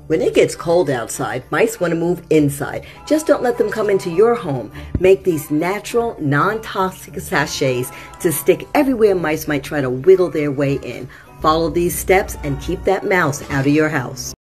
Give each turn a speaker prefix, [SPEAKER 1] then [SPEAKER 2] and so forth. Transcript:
[SPEAKER 1] When it gets cold outside, mice want to move inside. Just don't let them come into your home. Make these natural, non-toxic sachets to stick everywhere mice might try to wiggle their way in. Follow these steps and keep that mouse out of your house.